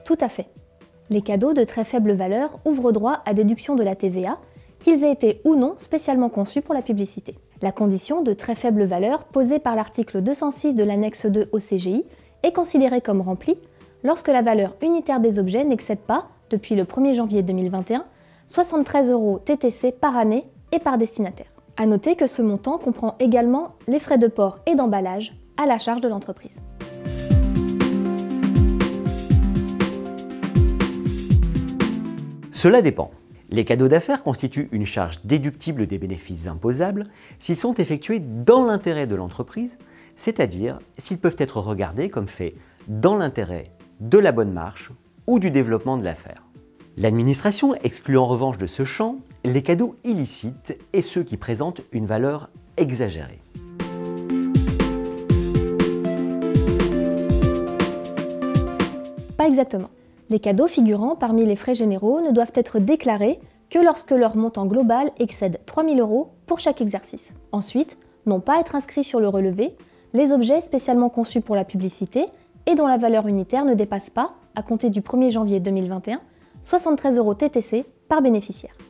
Tout à fait. Les cadeaux de très faible valeur ouvrent droit à déduction de la TVA, qu'ils aient été ou non spécialement conçus pour la publicité. La condition de très faible valeur posée par l'article 206 de l'annexe 2 au CGI est considérée comme remplie lorsque la valeur unitaire des objets n'excède pas, depuis le 1er janvier 2021, 73 € TTC par année et par destinataire. À noter que ce montant comprend également les frais de port et d'emballage à la charge de l'entreprise. Cela dépend. Les cadeaux d'affaires constituent une charge déductible des bénéfices imposables s'ils sont effectués dans l'intérêt de l'entreprise, c'est-à-dire s'ils peuvent être regardés comme faits dans l'intérêt de la bonne marche ou du développement de l'affaire. L'administration exclut en revanche de ce champ les cadeaux illicites et ceux qui présentent une valeur exagérée. Pas exactement. Les cadeaux figurant parmi les frais généraux ne doivent être déclarés que lorsque leur montant global excède 3 000 € pour chaque exercice. Ensuite, n'ont pas à être inscrits sur le relevé les objets spécialement conçus pour la publicité et dont la valeur unitaire ne dépasse pas, à compter du 1er janvier 2021, 73 € TTC par bénéficiaire.